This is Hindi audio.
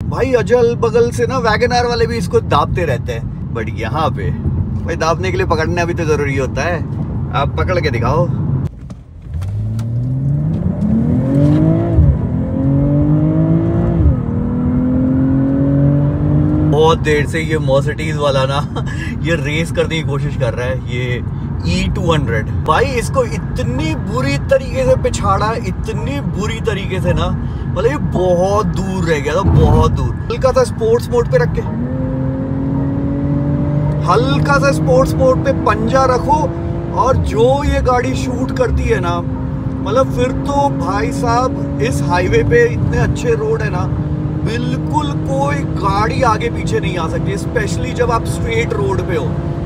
भाई अजल बगल से ना वैगनआर वाले भी इसको दाबते रहते हैं, बट यहाँ पे भाई दाबने के लिए पकड़ना भी तो जरूरी होता है। आप पकड़ के दिखाओ। बहुत देर से ये मर्सिडीज वाला ना ये रेस करने की कोशिश कर रहा है, ये E200। भाई इसको इतनी बुरी तरीके से पिछाड़ा, इतनी बुरी तरीके से ना, मतलब ये बहुत दूर रह गया था, बहुत दूर। हल्का सा स्पोर्ट्स मोड पे रख के, हल्का सा स्पोर्ट्स मोड पे पंजा रखो, और जो ये गाड़ी शूट करती है ना, मतलब फिर तो भाई साहब इस हाईवे पे इतने अच्छे रोड है ना, बिल्कुल कोई गाड़ी आगे पीछे नहीं आ सकती, स्पेशली जब आप स्ट्रेट रोड पे हो।